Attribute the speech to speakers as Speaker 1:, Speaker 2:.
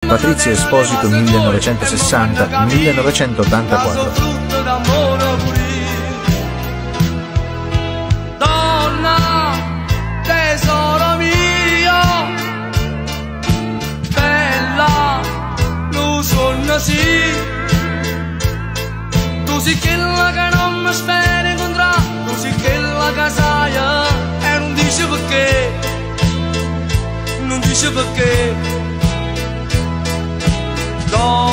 Speaker 1: Patrizia Esposito 1960-1984.
Speaker 2: Donna, tesoro mio, bella, lo sono sì. Tu sei quella che non mi spera incontrare, tu sei quella che sai e non dice perché, non dice perché.